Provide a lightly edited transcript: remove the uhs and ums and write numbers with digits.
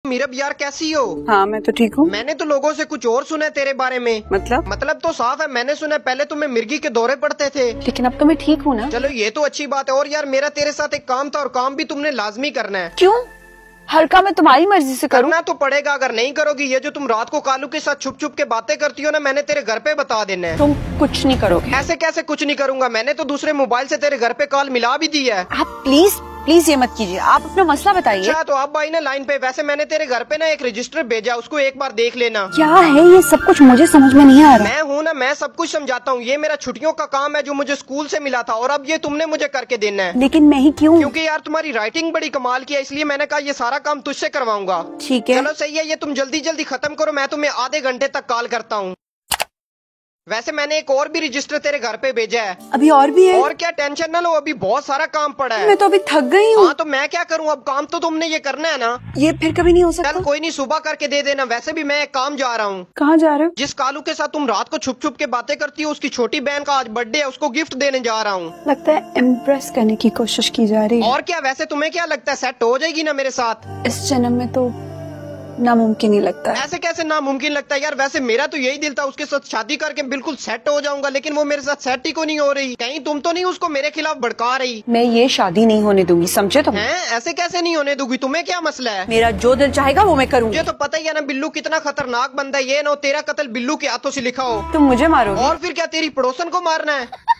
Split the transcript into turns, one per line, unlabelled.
मीरब यार कैसी हो?
हाँ मैं तो ठीक हूँ।
मैंने तो लोगों से कुछ और सुना है तेरे बारे में।
मतलब
तो साफ है, मैंने सुना है पहले तुम्हें मिर्गी के दौरे पड़ते थे।
लेकिन अब तो मैं ठीक हूँ ना।
चलो ये तो अच्छी बात है। और यार मेरा तेरे साथ एक काम था और काम भी तुमने लाजमी करना है।
क्यों? हर काम मैं तुम्हारी मर्जी से करूँ?
करना तो पड़ेगा, अगर नहीं करोगी ये जो तुम रात को कालू के साथ छुप छुप के बातें करती हो ना, मैंने तेरे घर पे बता देना है।
तुम कुछ नहीं करोगे?
ऐसे कैसे कुछ नहीं करूंगा? मैंने तो दूसरे मोबाइल से तेरे घर पे कॉल मिला भी दी है।
आप प्लीज प्लीज ये मत कीजिए, आप अपना मसला बताइए।
अच्छा तो आप भाई ना लाइन पे। वैसे मैंने तेरे घर पे ना एक रजिस्टर भेजा, उसको एक बार देख लेना।
क्या है ये सब कुछ? मुझे समझ में नहीं आ रहा।
मैं हूँ ना, मैं सब कुछ समझाता हूँ। ये मेरा छुट्टियों का काम है जो मुझे स्कूल से मिला था और अब ये तुमने मुझे करके देना है।
लेकिन मैं ही क्यों?
क्योंकि यार तुम्हारी राइटिंग बड़ी कमाल की है, इसलिए मैंने कहा ये सारा काम तुझसे करवाऊंगा।
ठीक है
चलो सही है, ये तुम जल्दी जल्दी खत्म करो, मैं तुम्हें आधे घंटे तक कॉल करता हूँ। वैसे मैंने एक और भी रजिस्टर तेरे घर पे भेजा है।
अभी और भी है?
और क्या, टेंशन ना लो, अभी बहुत सारा काम पड़ा है।
मैं तो अभी थक गई हूँ।
हाँ तो मैं क्या करूँ, अब काम तो तुमने ये करना है ना।
ये फिर कभी नहीं हो सकता।
चल कोई नहीं, सुबह करके दे देना। वैसे भी मैं एक काम जा रहा हूँ।
कहाँ जा रहे हो?
जिस कालू के साथ तुम रात को छुप छुप के बातें करती हो, उसकी छोटी बहन का आज बर्थडे है, उसको गिफ्ट देने जा रहा हूँ।
लगता है इम्प्रेस करने की कोशिश की जा रही है।
और क्या, वैसे तुम्हें क्या लगता है सेट हो जाएगी ना मेरे साथ?
इस जन्म में तो नामुमकिन ही लगता है।
ऐसे कैसे नामुमकिन लगता है यार? वैसे मेरा तो यही दिल था उसके साथ शादी करके बिल्कुल सेट हो जाऊंगा, लेकिन वो मेरे साथ सेट ही को नहीं हो रही। कहीं तुम तो नहीं उसको मेरे खिलाफ भड़का रही?
मैं ये शादी नहीं होने दूंगी, समझे तुम?
हैं? ऐसे कैसे नहीं होने दूंगी? तुम्हें क्या मसला है?
मेरा जो दिल चाहेगा वो मैं करूँगी।
मुझे तो पता ही है ना बिल्लू कितना खतरनाक बंदा है। ये ना हो तेरा कत्ल बिल्लू के हाथों से लिखा हो।
तुम मुझे मारोगे?
और फिर क्या, तेरी पड़ोसन को मारना है?